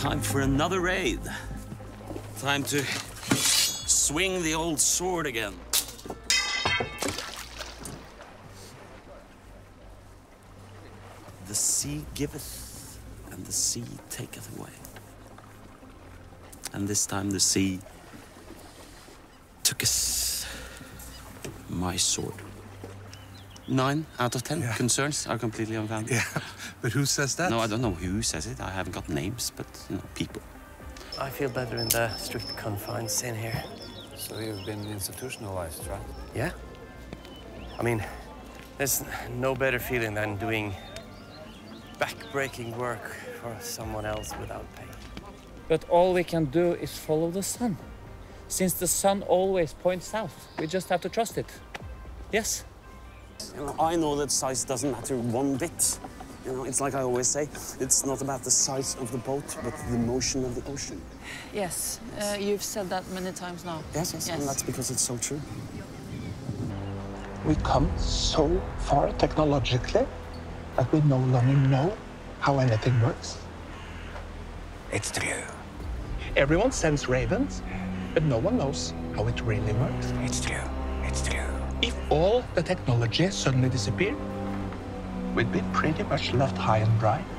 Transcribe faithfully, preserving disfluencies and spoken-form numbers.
Time for another raid. Time to swing the old sword again. The sea giveth, and the sea taketh away. And this time the sea took us my sword. Nine out of ten yeah. concerns are completely unfounded. Yeah, but who says that? No, I don't know who says it. I haven't got names, but, you know, people. I feel better in the strict confines in here. So you've been institutionalized, right? Yeah. I mean, there's no better feeling than doing back-breaking work for someone else without pay. But all we can do is follow the sun. Since the sun always points south, we just have to trust it. Yes? You know, I know that size doesn't matter one bit. You know, it's like I always say, it's not about the size of the boat, but the motion of the ocean. Yes, uh, you've said that many times now. Yes, yes, yes, and that's because it's so true. We come so far technologically that we no longer know how anything works. It's true. Everyone sends ravens, but no one knows how it really works. It's true. It's true. If all the technology suddenly disappeared, we'd be pretty much left high and dry.